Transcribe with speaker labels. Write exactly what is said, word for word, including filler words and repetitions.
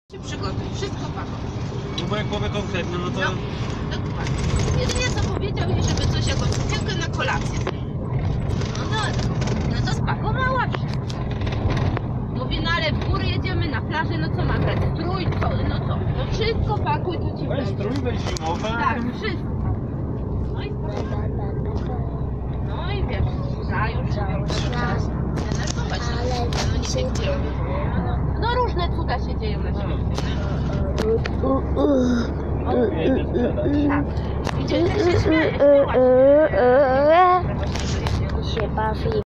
Speaker 1: się przygotuj, wszystko pakuj.
Speaker 2: No bo jak powie konkretnie, no to...
Speaker 1: No, dokładnie. Jedynie co powiedział mi, żeby coś jako cukierkę na kolację. No dobra, no to spakowała wszystko. Mówi, no ale w góry jedziemy, na plażę, no co ma brać? Strój, co? No co? No wszystko pakuj, to ci
Speaker 2: Weź
Speaker 1: będzie.
Speaker 2: strój, weź zimowe.
Speaker 1: Tak, wszystko. No i No i wiesz, trzeba już denerwować. No nie się dzieją. No różne cuda się dzieją na świecie. Tak. Idzie, tak się śmieje, śmiała się.
Speaker 3: się bawi.